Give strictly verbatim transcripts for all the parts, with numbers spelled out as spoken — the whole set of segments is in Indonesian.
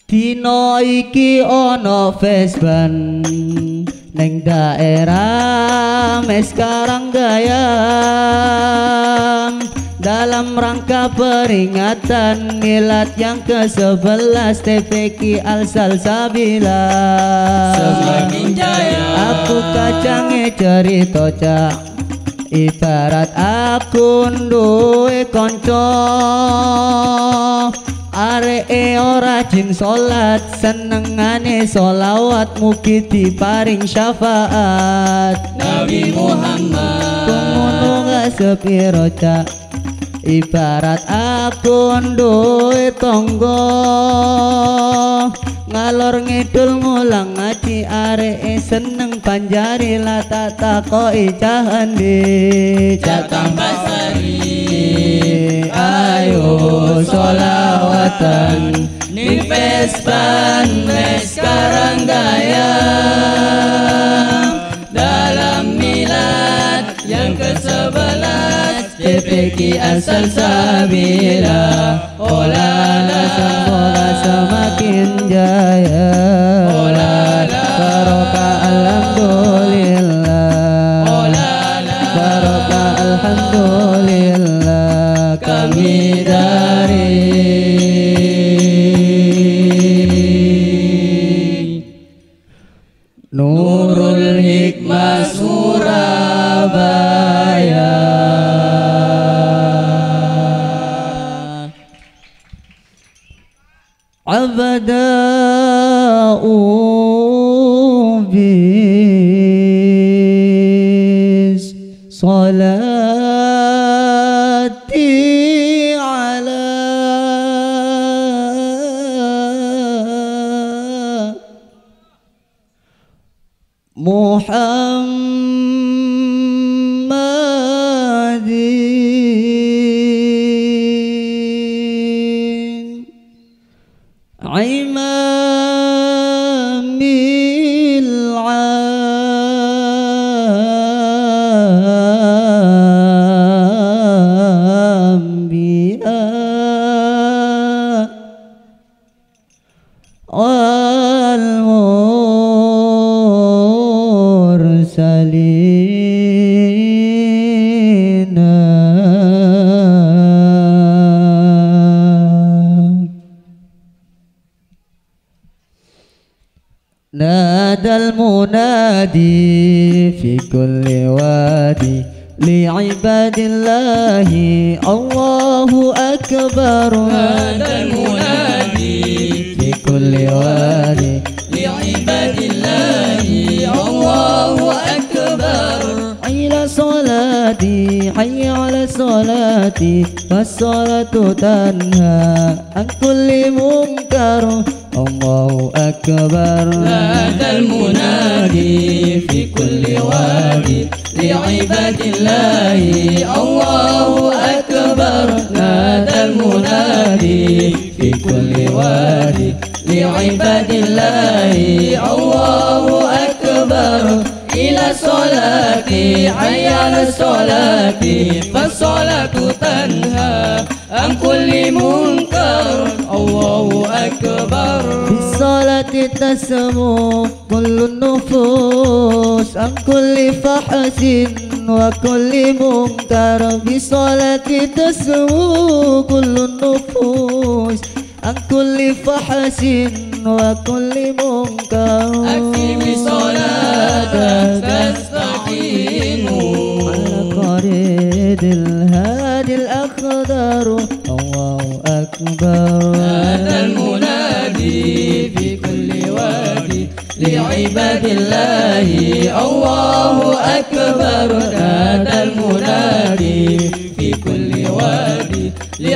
Dino iki ono fesban neng daerah Meskaranggayam dalam rangka peringatan milad yang ke sebelas T V Q Al Salsabila. Semakin jaya Aku kacange cerita cak ibarat aku duwe konco areke ora jin salat senengane solawat mugi diparing syafaat Nabi Muhammad. Ngono gak sepiro cak ibarat aku duwe tonggo ngalor ngidul ngulang ngaji areke seneng panjari lata takoki cahandi Catang Basari ayo solawatan Ning Vespan Meskaranggayam dalam milad yang ke sebelas T V Q Al Salsabila. Olala Semoga semakin jaya Olala barokah alhamdulillah Olala barokah alhamdulillah kami dari Nurul Hikmah Surabaya. Abada'u bis salati ala Muhammadin imamil anbiya wal mursalin nadal munadi fi kulli wadi li'ibadillahi Allahu akbar Nadal munadi fi kulli wadi li'ibadillahi Allahu akbar. ila salati hayya ala salati wassalatu tanha an kulli munkar Allahu akbar Nadal munadi fi kulli wadi li'ibadillahi Allahu akbar. Nadal munadi fi kulli wadi li'ibadillahi Allahu akbar. Ila salati hayya ala salati fassalatu tanha an kulli munkar Allahu akbar. bisalati tasmu kullu nufus an kulli fahasin wa kulli munkar bisalati tasmu kullu nufus an kulli fahasin wa kulli munkar Aqimi salata tasta'inu ala qaridil hadil akhdar Allahu akbar Nadal munadi fi kulli wadi li'ibadillahi Allahu akbar. Nadal munadi fi kulli wadi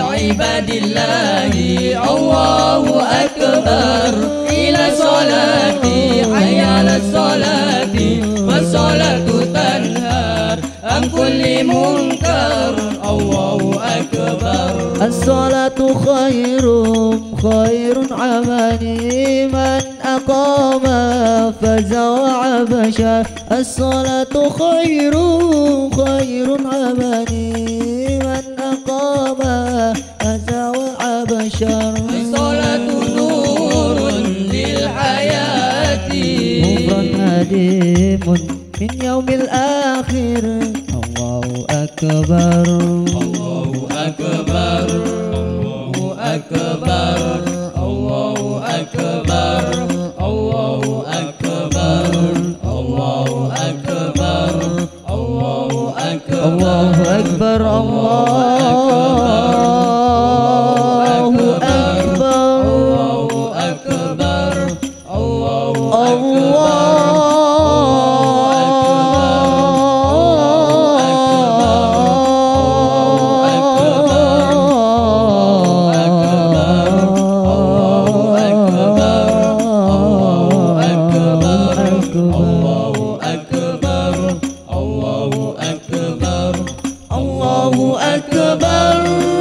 li'ibadillahi Allahu akbar. Ila salati hayya ala salati wassalatu tanhar an kulli munkar Allahu akbar. as-salatu khairum khairun amani man aqama faza wa abasha as-salatu khairun khairun amani man aqama faza wa abasha As-salatu nurun muslimun min yaumil akhir. Allahu akbar, Allahu akbar, Allahu akbar, Allahu akbar, Allahu akbar, Allahu akbar, Allahu akbar, Allahu akbar, Allahu akbar, Allahu akbar, Allahu akbar.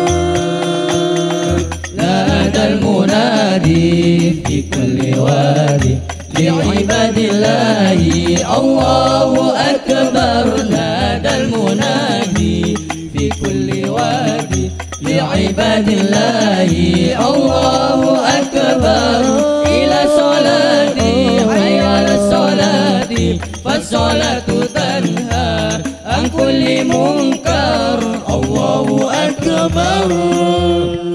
Nada al-munadi fi kulli wadi li'ibadillahi. Allahu akbar. Nada al-munadi fi kulli wadi li'ibadillahi. Allahu akbar. Ila salati hayya ala salati fassalatu tanhar an kulli munkar. Allahu akbar.